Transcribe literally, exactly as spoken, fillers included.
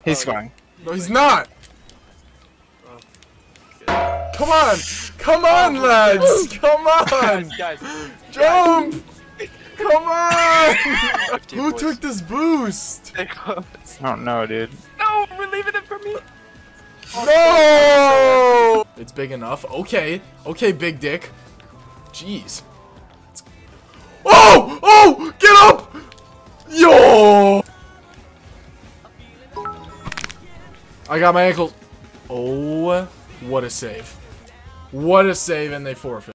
He's going. No, he's not. Oh. Come on! Come on, Oh, lads! Come on! Guys, guys, Jump! Come on! Who boys. took this boost? Stay close. I don't know, dude. No, we're leaving it for me. No! It's big enough. Okay. Okay, big dick. Jeez. Oh! Oh! Get up! Yo! I got my ankle. Oh, what a save. What a save, and they forfeit.